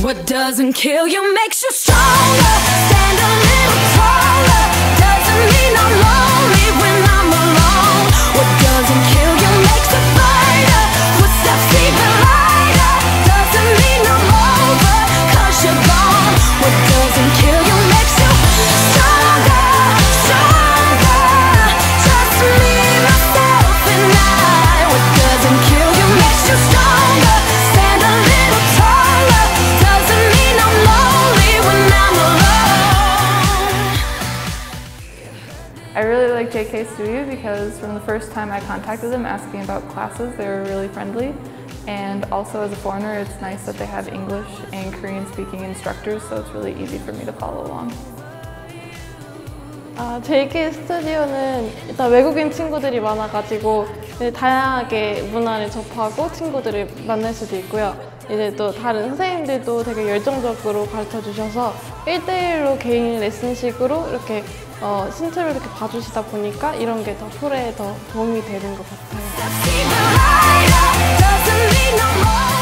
What doesn't kill you makes you stronger. Stand a little taller. Doesn't mean I'm lonely when I'm alone. What doesn't kill you makes a fighter. Footsteps even lighter. Doesn't mean I'm over, 'cause you're gone. What doesn't kill you makes you stronger, stronger. Just me, myself, and I. What doesn't kill you makes you stronger. Stand a little taller. Doesn't mean I'm lonely when I'm alone. I really like JK Studio because from the first time I contacted them asking about classes, they were really friendly. And also as a foreigner, it's nice that they have English and Korean speaking instructors, so it's really easy for me to follow along. JK 스튜디오는 일단 외국인 친구들이 많아가지고 다양하게 문화를 접하고 친구들을 만날 수도 있고요. 이제 또 다른 선생님들도 되게 열정적으로 가르쳐 주셔서 1대1로 개인 레슨식으로 이렇게 신체를 이렇게 봐주시다 보니까 이런 게 더 프로에 더 도움이 되는 것 같아요.